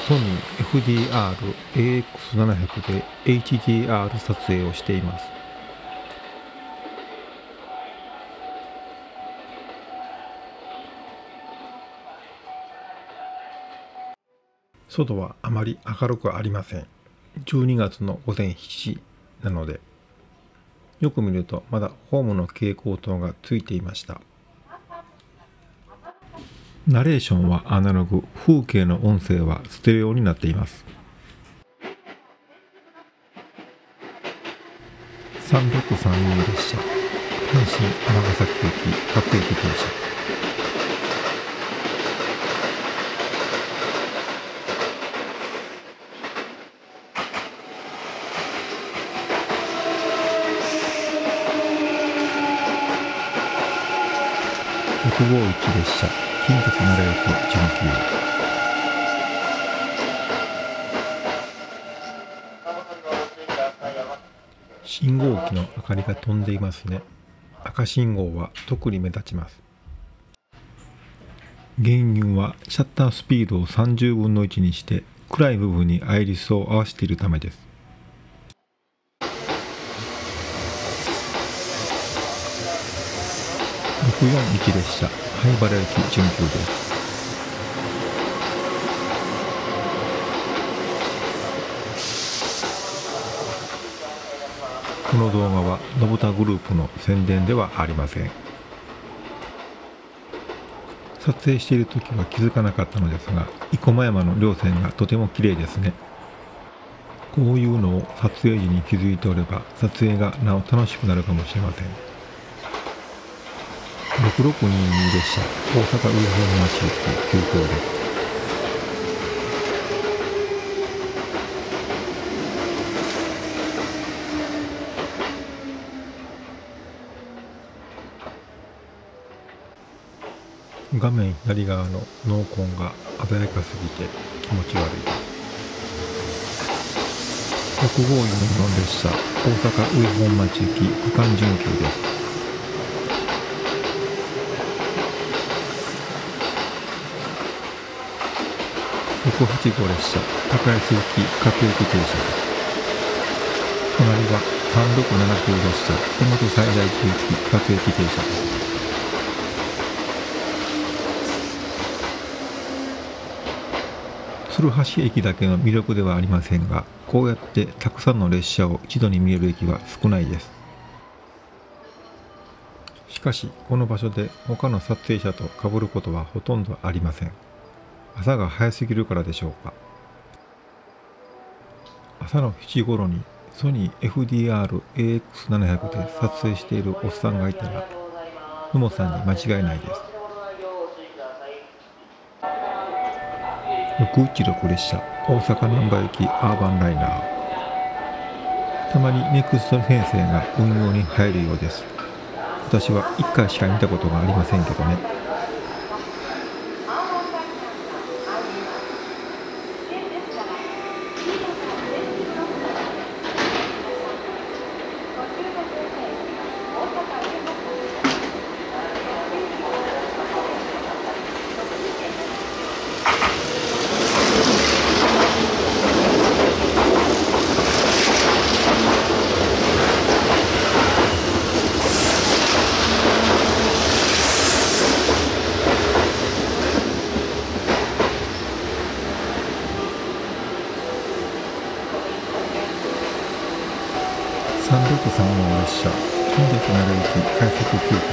ソニー FDR-AX700 で HDR 撮影をしています。外はあまり明るくありません。12月の午前7時なので、よく見るとまだホームの蛍光灯がついていました。ナレーションはアナログ、風景の音声はステレオになっています。3632列車、阪神尼崎駅各駅停車。651列車、近鉄奈良駅準急。信号機の明かりが飛んでいますね。赤信号は特に目立ちます。原因はシャッタースピードを30分の1にして暗い部分にアイリスを合わせているためです。641列車、灰原駅準急です。この動画は信田グループの宣伝ではありません。撮影している時は気づかなかったのですが、生駒山の稜線がとても綺麗ですね。こういうのを撮影時に気づいておれば、撮影がなお楽しくなるかもしれません。6622列車、大阪上本町駅急行です。画面左側の濃紺が鮮やかすぎて気持ち悪いです。6544列車、大阪上本町行き区間準急です。685列車、高安行き各駅停車です。隣は3679列車、大和西大寺行き各駅停車です。鶴橋駅だけの魅力ではありませんが、こうやってたくさんの列車を一度に見える駅は少ないです。しかしこの場所で他の撮影者と被ることはほとんどありません。朝が早すぎるからでしょうか。朝の7時頃にソニー FDR-AX700 で撮影しているおっさんがいたら、野茂さんに間違いないです。616列車、大阪難波行きアーバンライナー。たまにネクスト編成が運用に入るようです。私は1回しか見たことがありませんけどね。3635列車、近鉄奈良行き快速急行です。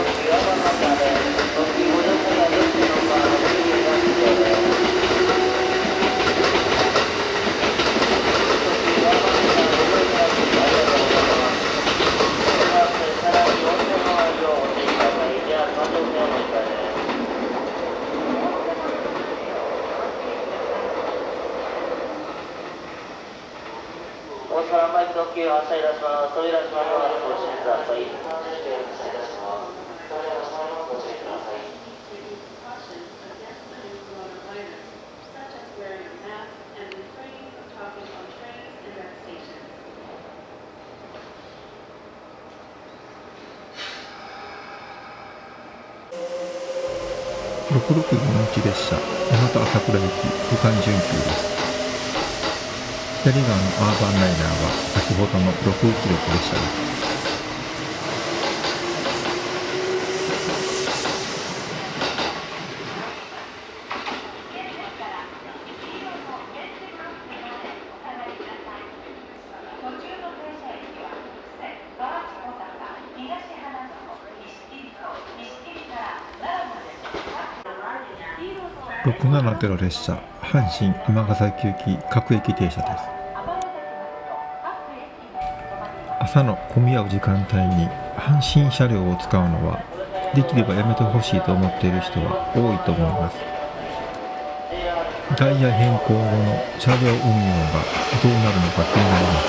特急発車いたします。扉閉まります。ご注意ください。 6641列車大和朝倉行き区間準急です。左側のアーバンライナーは先ほどの616列車です。670列車阪神尼崎行き各駅停車です。朝の混み合う時間帯に阪神車両を使うのはできればやめてほしいと思っている人は多いと思います。ダイヤ変更後の車両運用がどうなるのか気になります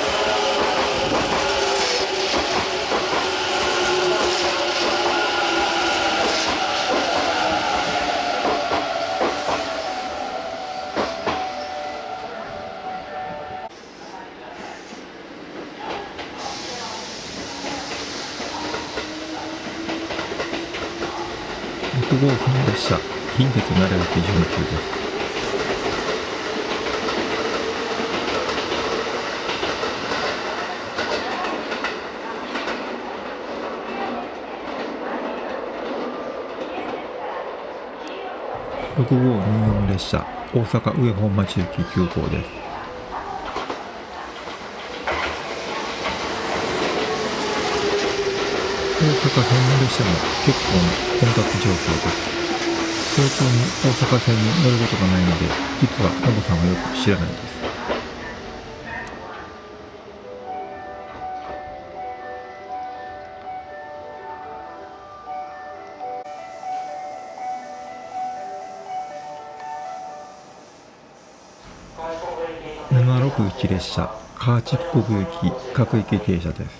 。653列車近鉄奈良行き準急です。6524列車大阪上本町行き急行です。大阪線の列車も結構な混雑状況です。早朝に大阪線に乗ることがないので、実はノブさんはよく知らないです。761列車河内国行き各駅停車です。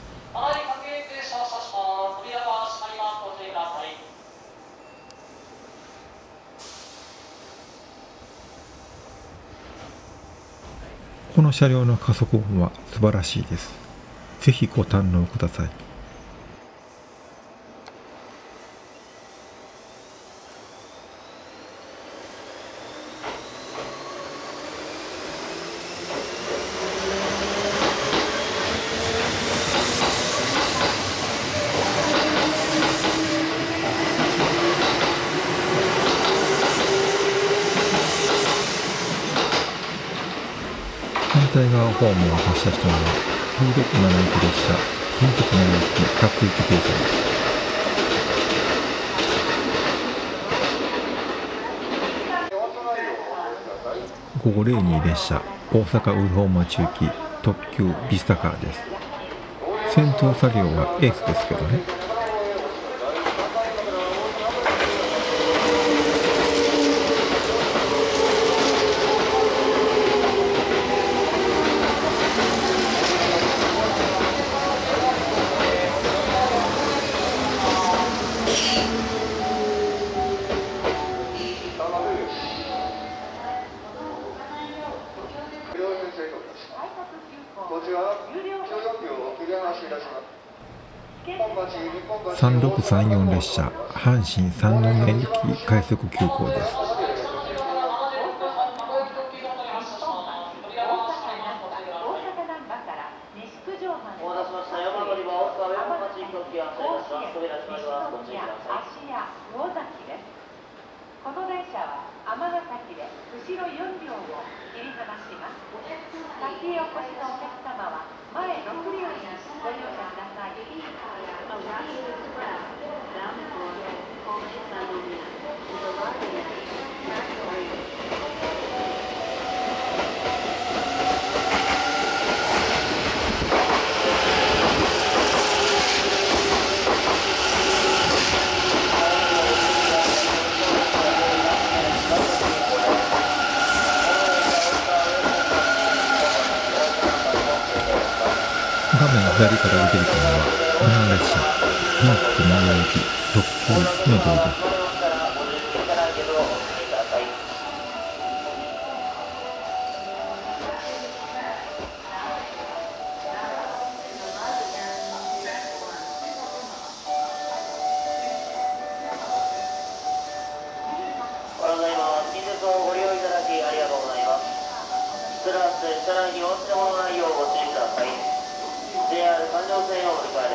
この車両の加速音は素晴らしいです。ぜひご堪能ください。反対側ホームを発車したのは967駅列車近鉄奈良行き各駅停車です。5502列車大阪上本町行き特急ビスタカーです。先頭作業はエースですけどね。3634列車阪神三宮行き快速急行です。 この電車は尼崎で後ろ4両を切り離します。先へお越しのお客様は前6両にご乗車ください。 画面左から出てきたのは奈良列車近鉄名古屋行き特急メドレーです。 車内にお忘れ物ないようご注意ください。JR 環状線をお乗り換え